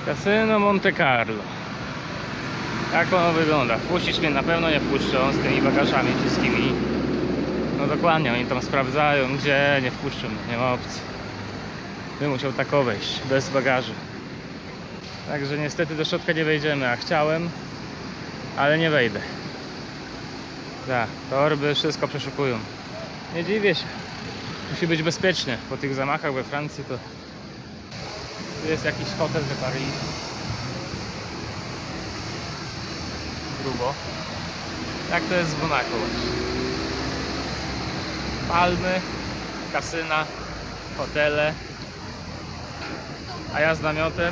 Kasyno Monte Carlo. Tak ono wygląda. Wpuścić mnie na pewno nie wpuszczą z tymi bagażami wszystkimi. No dokładnie, oni tam sprawdzają, gdzie nie wpuszczą, nie ma opcji. Bym musiał tak wejść, bez bagaży. Także niestety do środka nie wejdziemy, a chciałem, ale nie wejdę. Tak, torby wszystko przeszukują. Nie dziwię się. Musi być bezpiecznie. Po tych zamachach we Francji to... Tu jest jakiś hotel de Paris. Grubo. Tak to jest w Monaco właśnie. Palmy, kasyna, hotele. A ja z namiotem.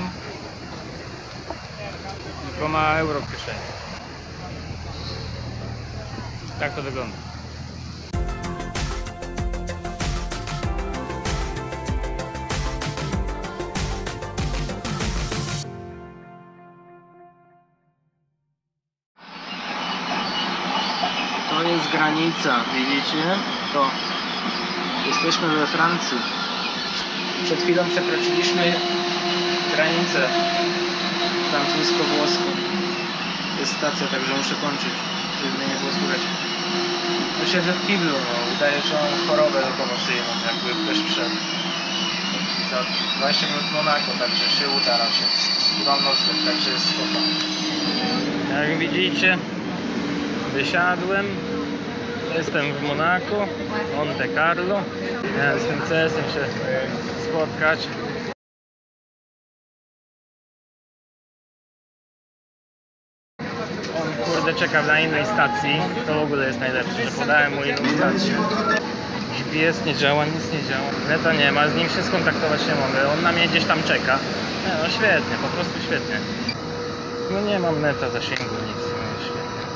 Tylko ma euro w kieszeni. Tak to wygląda. To jest granica, widzicie? To. Jesteśmy we Francji. Przed chwilą przekroczyliśmy granicę francusko-włoską. Jest stacja, także muszę kończyć, żeby mnie nie było słychać. No siedzę w kiblu, no. Udaje, że mam chorobę lokomocyjną, jakby ktoś wszedł. Za 20 minut Monaco, także się uda raczej. I mam nocleg, także jest spoko. Jak widzicie, wysiadłem. Jestem w Monaco, Monte Carlo. Miałem z tym CS-em się spotkać. On kurde czeka na innej stacji. To w ogóle jest najlepsze, że podałem mu inną stację. GPS nie działa, nic nie działa. Neta nie ma, z nim się skontaktować nie mogę. On na mnie gdzieś tam czeka. No świetnie, po prostu świetnie. No nie mam neta, zasięgu, nic. No świetnie.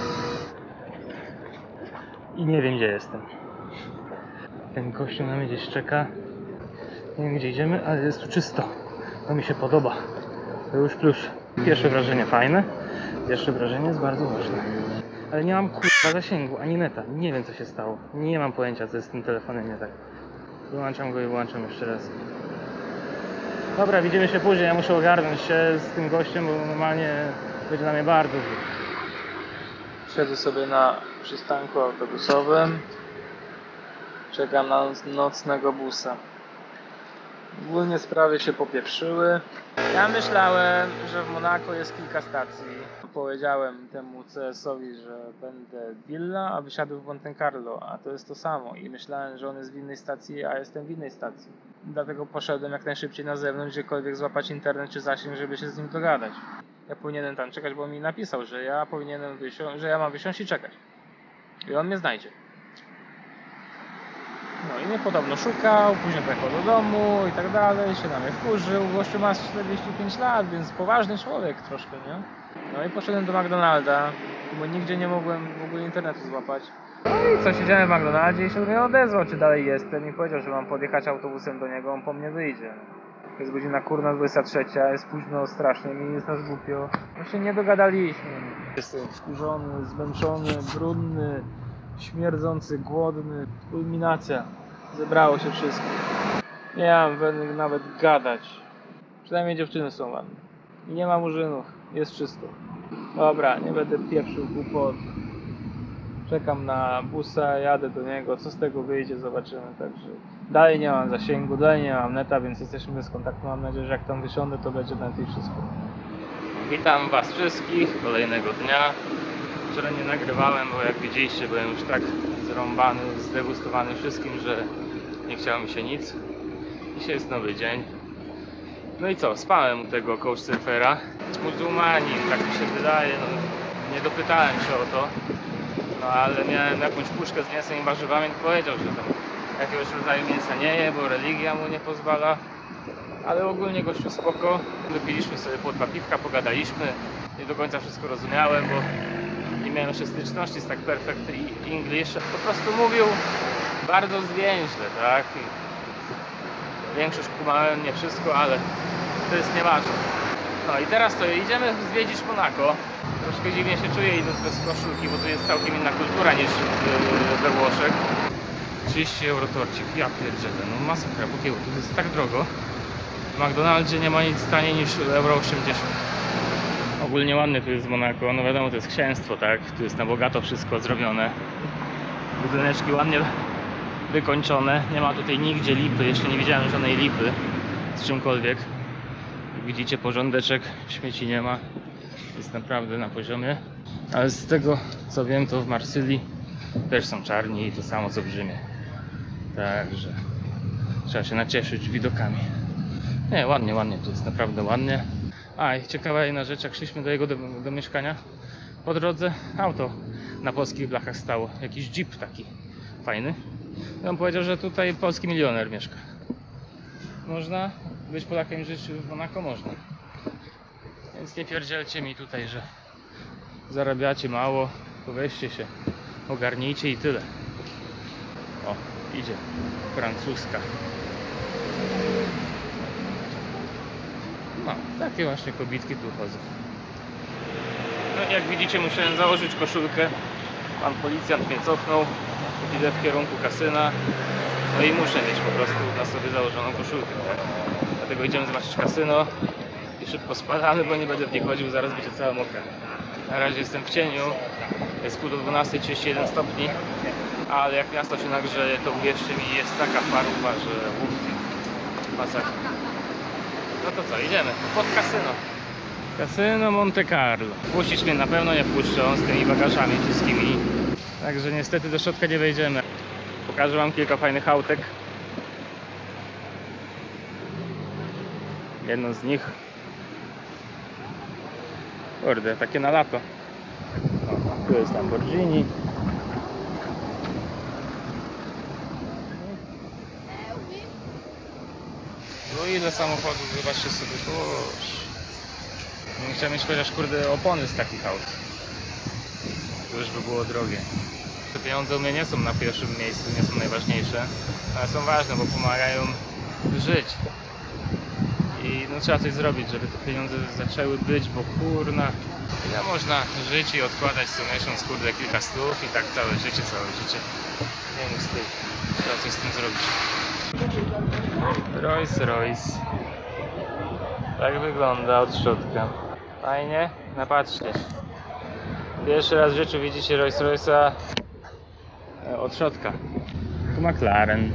I nie wiem, gdzie jestem. Ten gościu na mnie gdzieś czeka. Nie wiem, gdzie idziemy, ale jest tu czysto. To mi się podoba. To już plus. Pierwsze wrażenie fajne. Pierwsze wrażenie jest bardzo ważne. Ale nie mam kurwa zasięgu, ani neta. Nie wiem, co się stało. Nie mam pojęcia, co jest z tym telefonem nie tak. Wyłączam go i włączam jeszcze raz. Dobra, widzimy się później. Ja muszę ogarnąć się z tym gościem, bo normalnie będzie na mnie bardzo zły. Siedzę sobie na przystanku autobusowym. Czekam na nocnego busa. Ogólnie sprawy się popieprzyły. Ja myślałem, że w Monako jest kilka stacji. Powiedziałem temu CS-owi, że będę Villa, a wysiadł w Monte Carlo, a to jest to samo. I myślałem, że on jest w innej stacji, a jestem w innej stacji. Dlatego poszedłem jak najszybciej na zewnątrz, gdziekolwiek złapać internet czy zasięg, żeby się z nim dogadać. Ja powinienem tam czekać, bo on mi napisał, że ja powinienem wysiąść, że ja mam wysiąść i czekać. I on mnie znajdzie. No i mnie podobno szukał, później pojechał do domu i tak dalej, się na mnie wkurzył. Gościu ma 45 lat, więc poważny człowiek troszkę, nie? No i poszedłem do McDonalda, bo nigdzie nie mogłem w ogóle internetu złapać. No i co, siedziałem w McDonaldzie i się do mnie odezwał, czy dalej jestem i powiedział, że mam podjechać autobusem do niego, on po mnie wyjdzie. Jest godzina kurna 23, jest późno strasznie, mi jest nas głupio. No się nie dogadaliśmy. Jestem wkurzony, zmęczony, brudny, śmierdzący, głodny. Kulminacja. Zebrało się wszystko. Nie mam nawet gadać. Przynajmniej dziewczyny są ładne. I nie ma murzynów. Jest czysto. Dobra, nie będę pieprzył głupot. Czekam na busa, jadę do niego. Co z tego wyjdzie, zobaczymy. Także dalej nie mam zasięgu, dalej nie mam neta, więc jesteśmy bez kontaktu. Mam nadzieję, że jak tam wysiądę, to będzie net i wszystko. Witam Was wszystkich kolejnego dnia. Wczoraj nie nagrywałem, bo jak widzieliście, byłem już tak zrąbany, zdegustowany wszystkim, że nie chciało mi się nic. Dzisiaj jest nowy dzień. No i co, spałem u tego couchsurfera. Muzułmanin, tak mi się wydaje, no, nie dopytałem się o to. No ale miałem jakąś puszkę z mięsem i warzywami, to powiedział, że tam jakiegoś rodzaju mięsa nie je, bo religia mu nie pozwala. Ale ogólnie gościu spoko. Wypiliśmy sobie po 2 piwka, pogadaliśmy. Nie do końca wszystko rozumiałem, bo nie miałem jeszcze styczności z tak perfect English. Po prostu mówił bardzo zwięźle, tak? I większość kumałem, nie wszystko, ale to jest nieważne. No i teraz to idziemy zwiedzić Monaco. Troszkę dziwnie się czuję idąc bez koszulki, bo tu jest całkiem inna kultura niż we Włoszech. 30 euro torcik, ja pierdzielę, no masakra, bo tu jest tak drogo. W McDonaldzie nie ma nic taniej niż euro 80. Ogólnie ładny tu jest Monako, no wiadomo, to jest księstwo, tak? Tu jest na bogato wszystko zrobione. Budyneczki ładnie wykończone, nie ma tutaj nigdzie lipy, jeszcze nie widziałem żadnej lipy z czymkolwiek. Jak widzicie, porządeczek, śmieci nie ma, jest naprawdę na poziomie. Ale z tego co wiem, to w Marsylii też są czarni i to samo co w Rzymie. Także trzeba się nacieszyć widokami. Nie, ładnie, ładnie, tu jest naprawdę ładnie. A i ciekawa jedna rzecz, jak szliśmy do jego do mieszkania, po drodze auto na polskich blachach stało, jakiś jeep taki fajny. I on powiedział, że tutaj polski milioner mieszka. Można być Polakiem i żyć w Monako? Można. Więc nie pierdzielcie mi tutaj, że zarabiacie mało, to weźcie się, ogarnijcie i tyle. O, idzie francuska. No, takie właśnie kobitki tu chodzą. No, jak widzicie, musiałem założyć koszulkę. Pan policjant mnie cofnął. Idę w kierunku kasyna. No i muszę mieć po prostu na sobie założoną koszulkę, tak? Dlatego idziemy zobaczyć kasyno i szybko spadamy, bo nie będę w nie chodził, zaraz będzie cała mokra. Na razie jestem w cieniu. Jest pół do 12, 31 stopni. Ale jak miasto się nagrzeje, to uwierzcie mi, jest taka paruwa, że masakra. No to co, idziemy pod kasyno. Kasyno Monte Carlo. Wpuścić mnie na pewno nie wpuszczą z tymi bagażami wszystkimi. Także niestety do środka nie wejdziemy. Pokażę wam kilka fajnych autek. Jedno z nich. Kurde, takie na lato. O, tu jest Lamborghini. No ile samochodów, zobaczcie sobie. Boże. Nie chciałem mieć chociaż kurde opony z takich aut. To już by było drogie. Te pieniądze u mnie nie są na pierwszym miejscu, nie są najważniejsze, ale są ważne, bo pomagają żyć. I no trzeba coś zrobić, żeby te pieniądze zaczęły być, bo kurna, ile można żyć i odkładać co miesiąc, kurde, kilka stów i tak całe życie. Nie wiem, trzeba coś z tym zrobić. Rolls Royce. Tak wygląda od środka. Fajnie? Napatrzcie się. Pierwszy raz w życiu widzicie Rolls Royce'a od środka. Tu McLaren.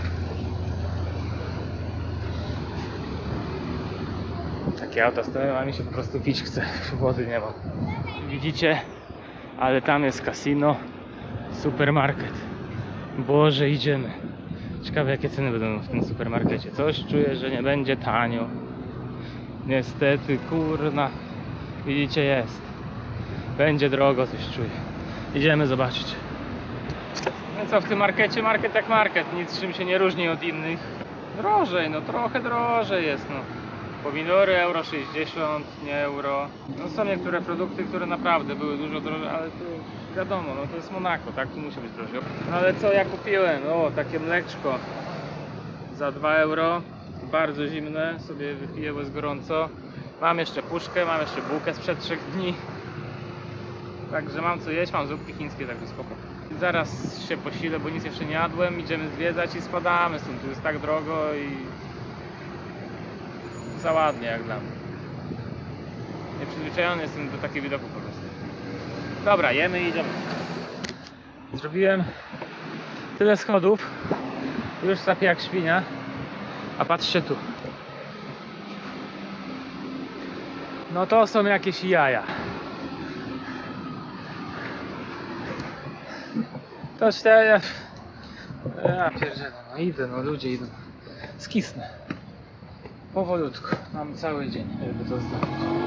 Takie auta stoją, a mi się po prostu pić chce. Wody nie ma. Widzicie? Ale tam jest kasino. Supermarket. Boże, idziemy. Ciekawe jakie ceny będą w tym supermarkecie. Coś czuję, że nie będzie tanio. Niestety, kurna. Widzicie, jest. Będzie drogo, coś czuję. Idziemy zobaczyć. No co w tym markecie? Market jak market. Nic czym się nie różni od innych. Drożej, no trochę drożej jest, no. Pomidory euro 60, nie euro. No są niektóre produkty, które naprawdę były dużo droższe, ale to wiadomo, no to jest Monako, tak? Tu musi być drożej. No ale co ja kupiłem? O, takie mleczko za 2 euro. Bardzo zimne, sobie wypiję, bo jest gorąco. Mam jeszcze puszkę, mam jeszcze bułkę sprzed 3 dni. Także mam co jeść, mam zupki chińskie, także spoko. Zaraz się posilę, bo nic jeszcze nie jadłem. Idziemy zwiedzać i spadamy stąd. Tu jest tak drogo i za ładnie jak dla mnie. Nieprzyzwyczajony jestem do takich widoków po prostu. Dobra, jemy i idziemy. Zrobiłem tyle schodów. Już sapię jak świnia. A patrzcie tu. No to są jakieś jaja. To ja pierdzielę, no idę, no ludzie idą. Skisnę. Powolutku. Mam cały dzień, żeby to zdać.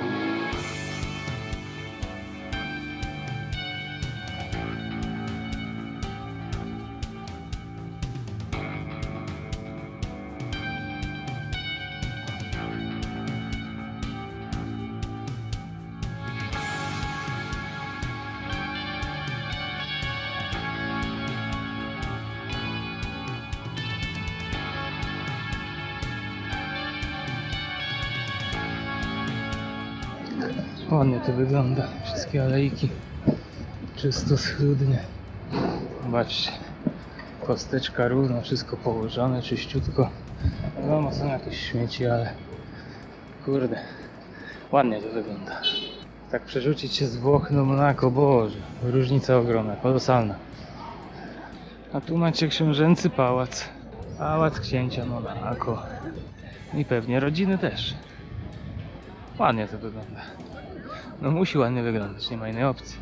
Ładnie to wygląda, wszystkie alejki czysto, schludnie. Zobaczcie, kosteczka równo, wszystko położone, czyściutko. Wiadomo, są jakieś śmieci, ale kurde, ładnie to wygląda. Tak przerzucić się z Włoch do Monako, Boże, różnica ogromna, kolosalna. A tu macie książęcy pałac. Pałac księcia Monako. I pewnie rodziny też. Ładnie to wygląda. No musi ładnie wyglądać, nie ma innej opcji.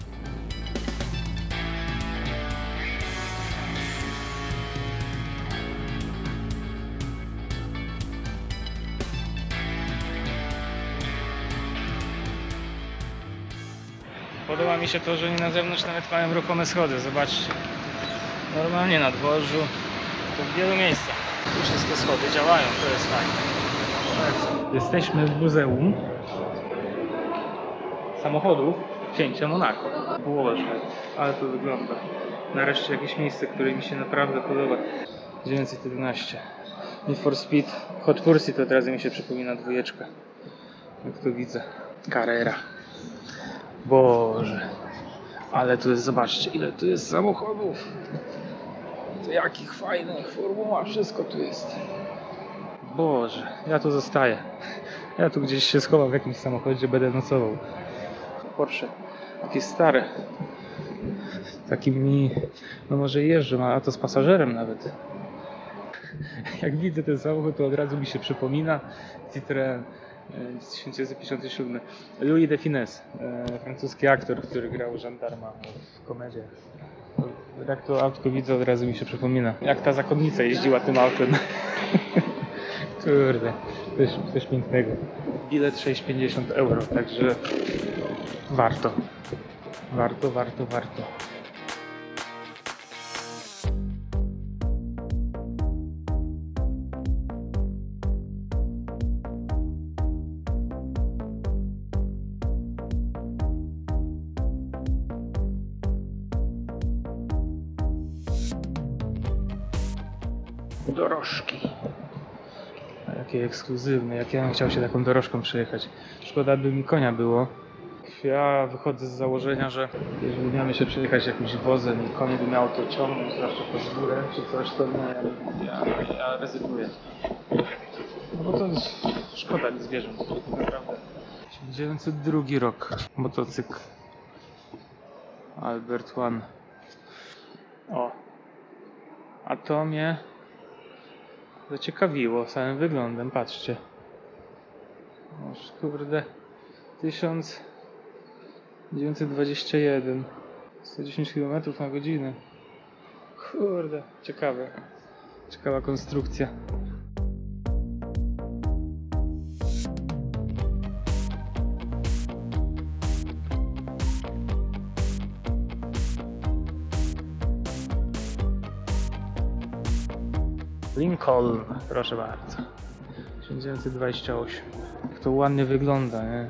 Podoba mi się to, że oni na zewnątrz nawet mają ruchome schody. Zobaczcie. Normalnie na dworzu, to w wielu miejscach. Tu wszystkie schody działają, to jest fajne. Jesteśmy w muzeum samochodów księcia Monako. Boże, ale to wygląda. Nareszcie jakieś miejsce, które mi się naprawdę podoba. 911. Need for Speed. Hot Pursuit od razu mi się przypomina dwójeczka. Jak to widzę. Carrera. Boże. Ale tu jest, zobaczcie, ile tu jest samochodów. To jakich fajnych, formuła, wszystko tu jest. Boże, ja tu zostaję. Ja tu gdzieś się schowam w jakimś samochodzie, będę nocował. Porsche, jakieś stare. Takimi, no może jeżdżą, a to z pasażerem nawet. Jak widzę ten samochód, to od razu mi się przypomina Citroën 1957. Louis de Funès, francuski aktor, który grał żandarma w komediach. Jak to autko widzę, od razu mi się przypomina. Jak ta zakonnica jeździła tym autem. Kurde, coś pięknego. Bilet 6,50 €, także warto. Warto. Dorożki. A jakie ekskluzywne, jak ja bym chciał się taką dorożką przejechać. Szkoda, by mi konia było. Ja wychodzę z założenia, że jeżeli miałem się przejechać jakimś wozem i konie by miało to ciągnąć, zwłaszcza pod górę czy coś, to nie, ja rezygnuję. No bo to szkoda mi zwierząt, naprawdę. 1902 rok. Motocykl Albert One. O. A to mnie zaciekawiło samym wyglądem, patrzcie. Oż kurde, 1921, 110 km na godzinę. Kurde, ciekawe. Ciekawa konstrukcja. Lincoln, proszę bardzo. 1928. Jak to ładnie wygląda, nie?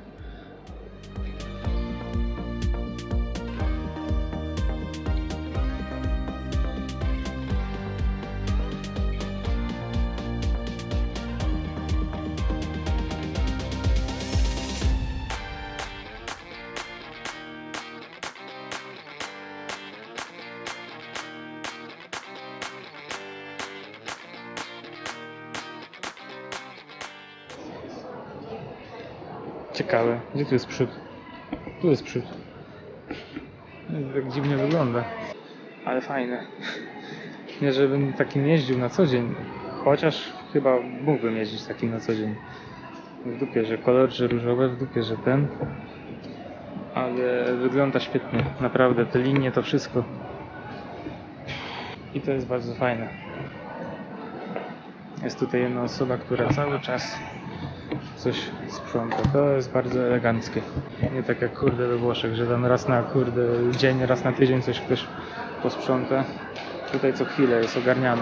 Ciekawe, gdzie tu jest przód? Tu jest przód. Tak dziwnie wygląda. Ale fajne. Nie, żebym takim jeździł na co dzień. Chociaż chyba mógłbym jeździć takim na co dzień. W dupie, że kolor, że różowe, w dupie, że ten. Ale wygląda świetnie. Naprawdę, te linie, to wszystko. I to jest bardzo fajne. Jest tutaj jedna osoba, która cały czas coś sprząta. To jest bardzo eleganckie. Nie tak jak kurde we Włoszech, że tam raz na kurde dzień, raz na tydzień coś ktoś posprząta. Tutaj co chwilę jest ogarniane.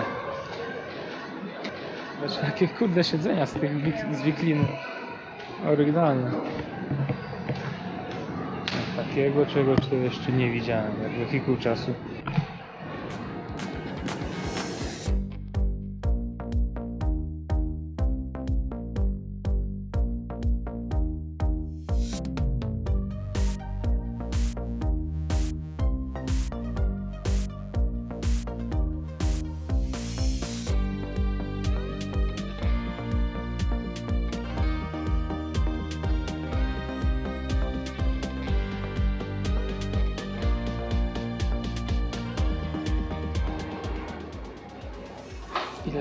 Zobacz, jakie kurde siedzenia z tych z wikliny. Oryginalne. Takiego czegoś to jeszcze nie widziałem, jak wehikuł czasu.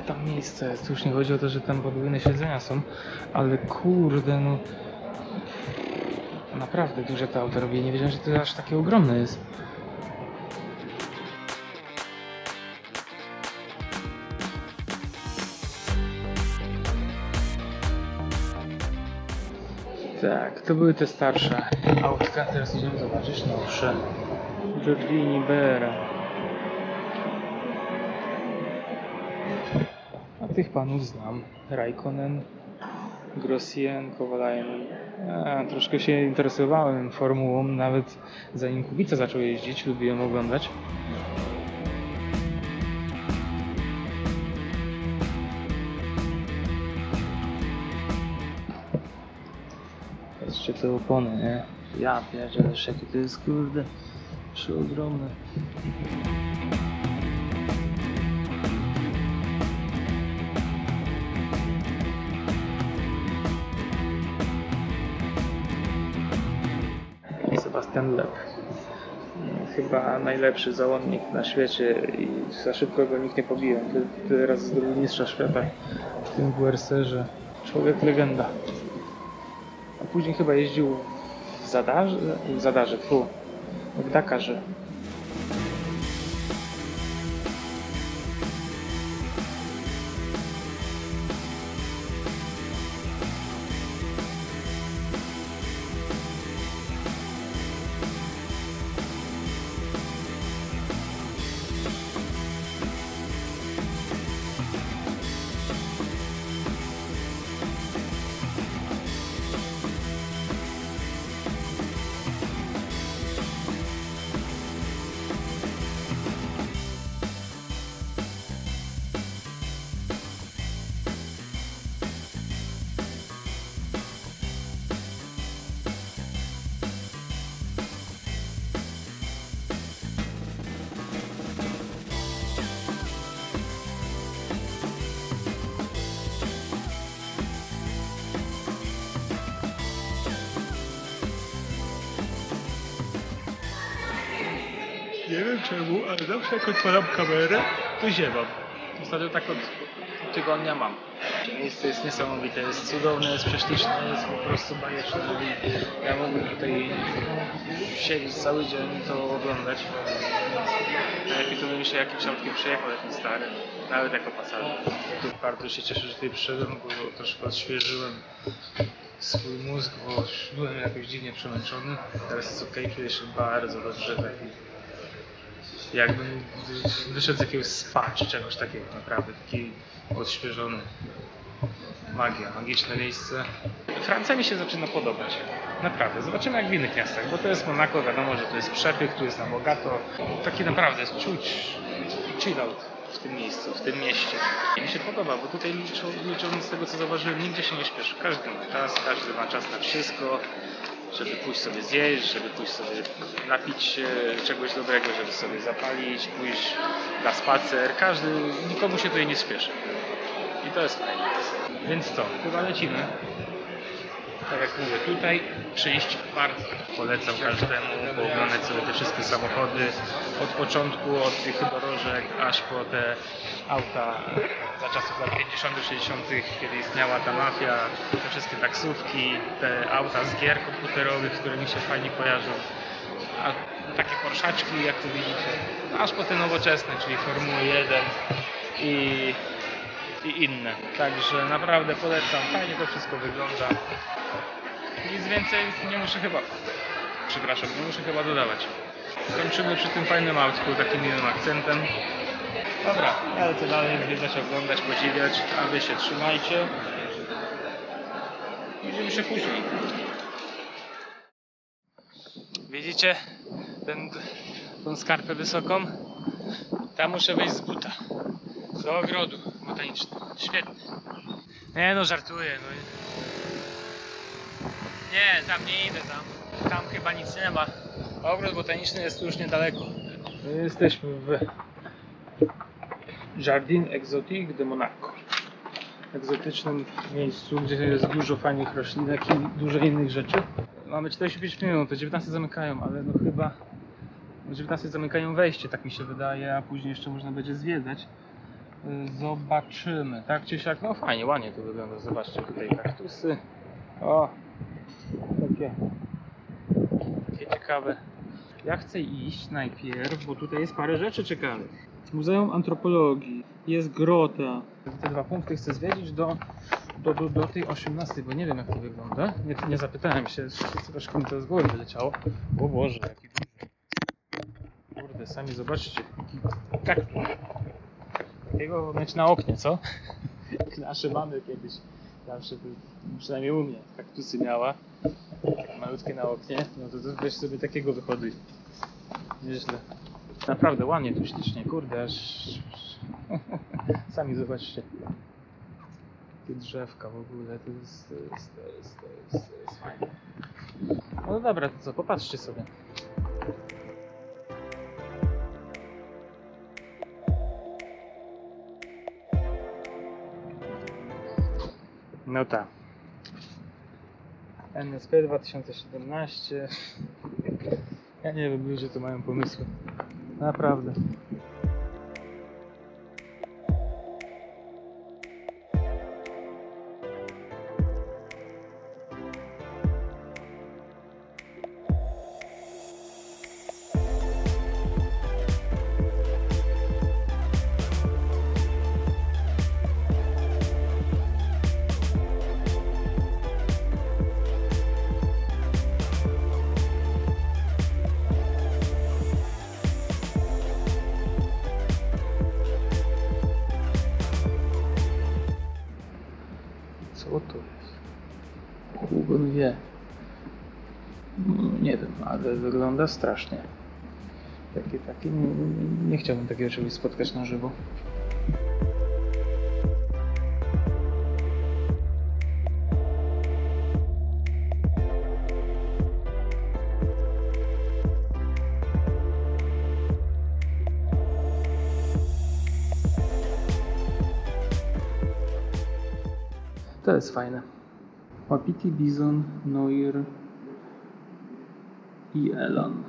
ile tam miejsca jest. Tu już nie chodzi o to, że tam podwójne siedzenia są, ale kurde, no naprawdę duże to auto robi. Nie wiedziałem, że to aż takie ogromne jest. Tak, to były te starsze autka, teraz idziemy zobaczyć nowsze. Giorgini Bera. A tych panów znam. Raikkonen, Grossien, Kovalainen. Troszkę się interesowałem formułą, nawet zanim Kubica zaczął jeździć, lubiłem oglądać. Patrzcie te opony, nie? Ja pierdzielę, jakie to jest, kurde, przeogromne. Sebastian Loeb. Chyba najlepszy załądnik na świecie i za szybko go nikt nie pobije. Teraz zdobył mistrza świata w tym WRC-ze. Człowiek legenda. A później chyba jeździł w Zadarze, w Dakarze. Nie wiem czemu, ale zawsze jak odpalam kamerę, to ziewam. Ostatnio tak od tygodnia mam. Miejsce jest niesamowite, jest cudowne, jest prześliczne, jest po prostu bajeczne i ja mógłbym tutaj siedzieć cały dzień i to oglądać. Najlepiej to bym się jakimś autkiem przejechał, jakimś starym, nawet jako pasażer. Tu bardzo się cieszę, że tutaj przyszedłem, bo troszkę odświeżyłem swój mózg, bo byłem jakoś dziwnie przemęczony. Teraz jest ok, kiedyś bardzo dobrze, jakbym wyszedł z jakiegoś spa czy czegoś takiego, naprawdę taki odświeżony. Magia, magiczne miejsce. Francja mi się zaczyna podobać, naprawdę. Zobaczymy jak w innych miastach, bo to jest Monako, wiadomo, że to jest przepych, tu jest na bogato. Taki naprawdę jest czuć chill out w tym miejscu, w tym mieście. Mi się podoba, bo tutaj licząc z tego co zauważyłem, nigdzie się nie śpieszy. Każdy ma czas na wszystko. Żeby pójść sobie zjeść, żeby pójść sobie napić się czegoś dobrego, żeby sobie zapalić, pójść na spacer. Nikomu się tutaj nie spieszy. I to jest fajne. Więc co, chyba lecimy. Tak jak mówię, tutaj przyjść bardzo polecam każdemu, pooglądać sobie te wszystkie samochody od początku, od tych dorożek, aż po te auta za czasów lat 50., 60., kiedy istniała ta mafia, te wszystkie taksówki, te auta z gier komputerowych, z którymi się fajnie kojarzą, a takie porszaczki, jak tu widzicie, aż po te nowoczesne, czyli Formuły 1 i inne. Także naprawdę polecam, fajnie to wszystko wygląda. Nic więcej nie muszę chyba dodawać. Kończymy przy tym fajnym autku, takim miłym akcentem. Dobra, ja lecę dalej zwiedzać, oglądać, podziwiać, a wy się trzymajcie. Widzimy się później. Widzicie tą skarpę wysoką? Tam muszę wejść z buta. Do ogrodu botanicznego. Świetnie. Nie no, żartuję. No. Nie, tam nie idę, tam chyba nic nie ma. Ogród botaniczny jest tu już niedaleko. My jesteśmy w Jardin Exotique de Monaco. Egzotycznym miejscu, gdzie jest dużo fajnych roślinek i dużo innych rzeczy. Mamy 45 minut, o 19 zamykają, ale no chyba o 19 zamykają wejście, tak mi się wydaje, a później jeszcze można będzie zwiedzać. Zobaczymy, tak czy siak, no fajnie, ładnie to wygląda, zobaczcie tutaj kaktusy, o, takie ciekawe. Ja chcę iść najpierw, bo tutaj jest parę rzeczy ciekawych. Muzeum Antropologii, jest grota. Te 2 punkty chcę zwiedzić do tej 18, bo nie wiem jak to wygląda. Nie zapytałem się, troszkę mi to z głowy wyleciało. O Boże, jaki duży. Kurde, sami zobaczcie. Takiego mieć na oknie, co? Jak nasze mamy kiedyś. Zawsze, przynajmniej u mnie, kaktusy miała. Takie malutkie na oknie. No to weź sobie takiego wyhoduj. Nieźle. Naprawdę ładnie tu, ślicznie, kurde, aż... Sami zobaczcie. Te drzewka w ogóle, to jest fajne. No dobra, to co, popatrzcie sobie. No tak. NSP 2017. Ja nie wiem, ludzie to mają pomysły. Naprawdę. Co to jest? Bóg wie. Nie wiem, ale wygląda strasznie. Takie, nie chciałbym takiego czegoś spotkać na żywo. To jest fajne. Wapiti, bizon, noir i elan.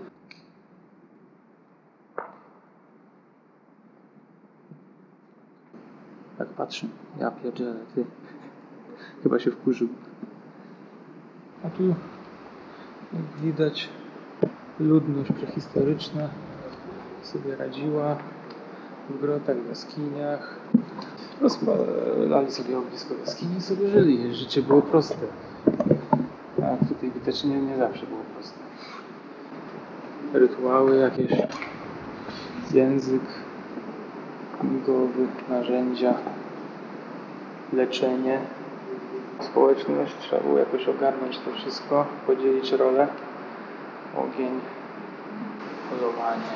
Tak patrzę. Ja pierdzielę, ty. Chyba się wkurzył. A tu, jak widać, ludność prehistoryczna sobie radziła w grotach, w jaskiniach. Rozpalali sobie ognisko w jaskini i sobie żyli. Życie było proste. A tutaj widać nie zawsze było proste. Rytuały jakieś, język migowy, narzędzia, leczenie, społeczność. Trzeba było jakoś ogarnąć to wszystko, podzielić rolę. Ogień, polowanie,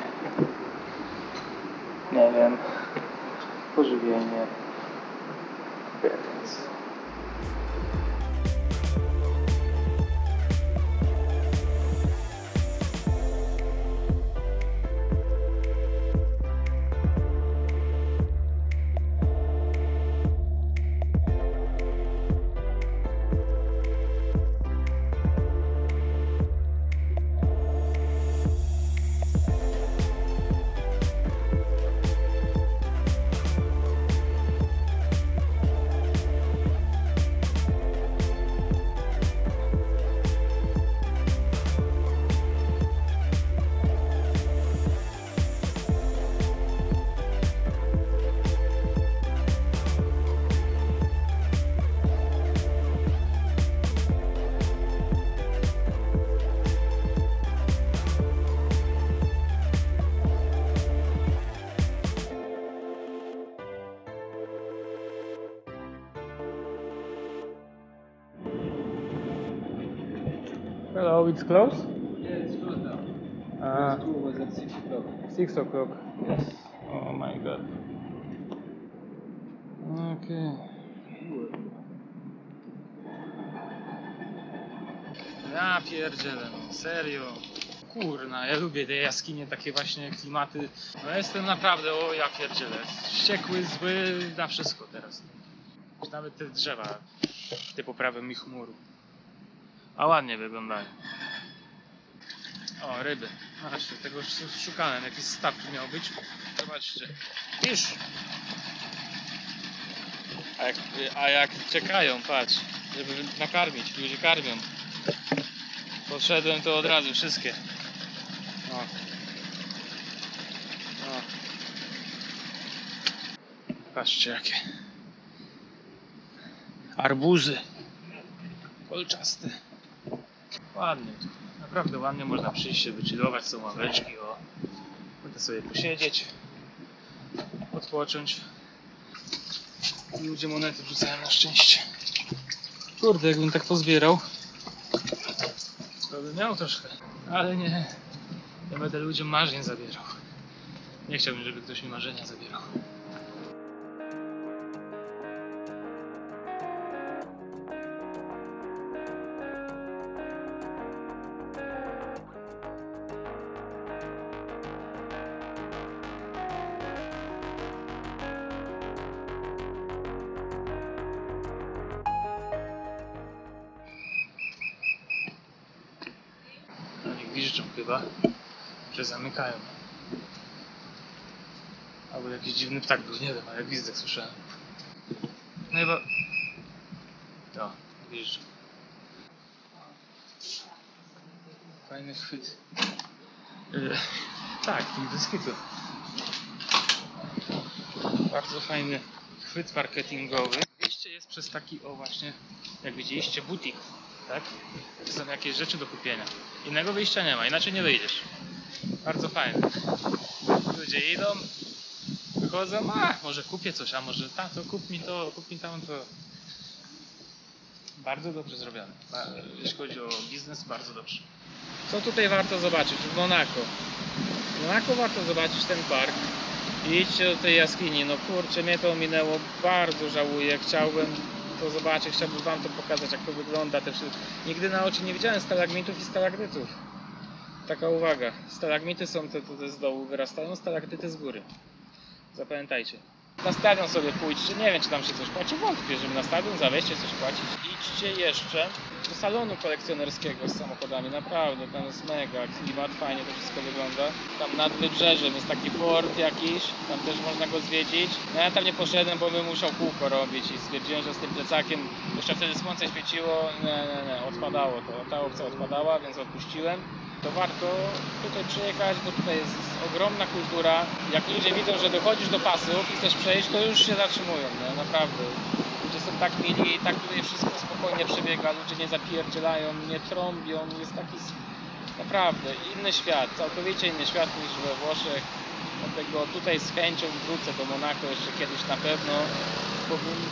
nie wiem, pożywienie. Więc hello, it's closed? Yeah, it's closed now. The tour was at 6 o'clock. 6 o'clock. Yes. Oh my god. Okay. Ja pierdzielę, no serio. Kurna, ja lubię te jaskinie, takie właśnie klimaty. No jestem naprawdę, o ja pierdzielę. Wściekły, zły, na wszystko teraz. Nawet te drzewa, te poprawy mi chmur. A ładnie wyglądają. O, ryby. No właśnie, tego szukałem. Jakiś staw tu miał być. Zobaczcie. Fish! A jak czekają, patrz, żeby nakarmić, ludzie karmią. Podszedłem to od razu, wszystkie. O. O. Patrzcie jakie. Arbuzy. Kolczaste. Ładnie tu. Naprawdę ładnie można przyjść się wychillować, są ławeczki, o. Będę sobie posiedzieć, odpocząć. Ludzie monety wrzucają na szczęście. Kurde, jakbym tak pozbierał, to bym miał troszkę. Ale nie. Ja będę ludziom marzeń zabierał. Nie chciałbym, żeby ktoś mi marzenia zabierał. Oni gwiżdżą chyba, że zamykają. Albo jakiś dziwny ptak był, nie wiem, ale gwizdek słyszałem. No chyba... No, gwiżdżą. Fajny chwyt. Tak, bez kitu. Bardzo fajny chwyt marketingowy. Wyjście jest przez taki, o właśnie, jak widzieliście, butik, tak? Są jakieś rzeczy do kupienia. Innego wyjścia nie ma, inaczej nie wyjdziesz. Bardzo fajny. Ludzie idą, wychodzą, może kupię coś, a może to kup mi tamto. Bardzo dobrze zrobione. Jeśli chodzi o biznes, bardzo dobrze. Co tutaj warto zobaczyć? W Monako. W Monako warto zobaczyć ten park. Idźcie do tej jaskini. No kurczę, mnie to ominęło. Bardzo żałuję. Chciałbym to zobaczyć, chciałbym wam to pokazać, jak to wygląda. Nigdy na oczy nie widziałem stalagmitów i stalagdytów. Taka uwaga. Stalagmity są te z dołu wyrastają, stalaktyty z góry. Zapamiętajcie. Na stadion sobie pójdźcie, nie wiem czy tam się coś płaci, wątpię, żeby na stadion za wejście coś płacić. Idźcie jeszcze do salonu kolekcjonerskiego z samochodami, naprawdę, tam jest mega klimat, fajnie to wszystko wygląda. Tam nad wybrzeżem jest taki port jakiś, tam też można go zwiedzić. No ja tam nie poszedłem, bo bym musiał kółko robić i stwierdziłem, że z tym plecakiem, jeszcze wtedy słońce świeciło, nie, odpadało to, ta opcja odpadała, więc odpuściłem. To warto tutaj przyjechać, bo tutaj jest ogromna kultura. Jak ludzie widzą, że dochodzisz do pasów i chcesz przejść, to już się zatrzymują, nie? Naprawdę. Ludzie są tak mili i tak tutaj wszystko spokojnie przebiega, ludzie nie zapierdzielają, nie trąbią, jest taki naprawdę inny świat, całkowicie inny świat niż we Włoszech. Dlatego tutaj z chęcią wrócę do Monako jeszcze kiedyś na pewno, bo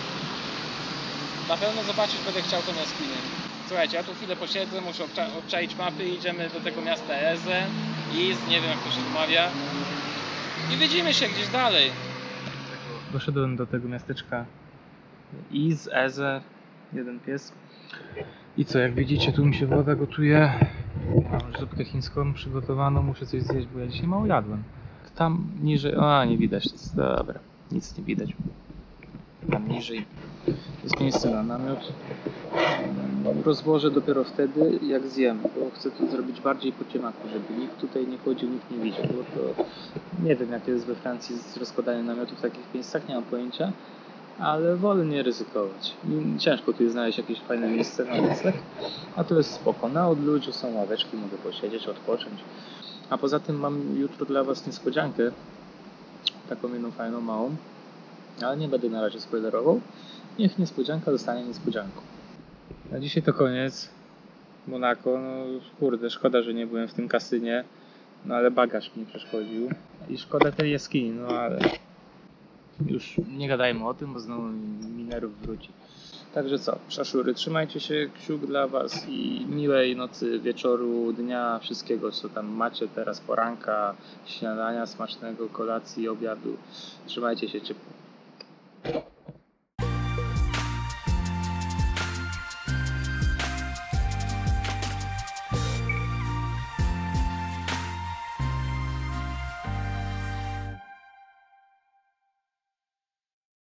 na pewno zobaczyć będę chciał tą jaskinię. Słuchajcie, ja tu chwilę posiedzę, muszę obczaić mapy, idziemy do tego miasta Eze, nie wiem jak to się wymawia i widzimy się gdzieś dalej. Doszedłem do tego miasteczka Eze, jeden pies. I co, jak widzicie, tu mi się woda gotuje. Mam już zupkę chińską przygotowaną, muszę coś zjeść, bo ja dzisiaj mało jadłem. Tam niżej, nie widać, dobra, nic nie widać. Tam niżej jest miejsce na namiot. Rozłożę dopiero wtedy, jak zjem, bo chcę to zrobić bardziej po ciemaku, żeby nikt tutaj nie chodził, nikt nie widział, bo to nie wiem jak jest we Francji z rozkładaniem namiotów w takich miejscach, nie mam pojęcia, ale wolę nie ryzykować. I ciężko tu jest znaleźć jakieś fajne miejsce na nocleg, a to jest spoko. Na odludziu są ławeczki, mogę posiedzieć, odpocząć. A poza tym mam jutro dla was niespodziankę, taką jedną fajną, małą, ale nie będę na razie spoilerował. Niech niespodzianka zostanie niespodzianką. Na dzisiaj to koniec. Monako, kurde, szkoda, że nie byłem w tym kasynie, ale bagaż mi przeszkodził. I szkoda tej jaskini, ale już nie gadajmy o tym, bo znowu mi nerw wróci. Także co, szaszury, trzymajcie się, kciuk dla was i miłej nocy, wieczoru, dnia, wszystkiego co tam macie teraz, poranka, śniadania smacznego, kolacji, obiadu. Trzymajcie się ciepło.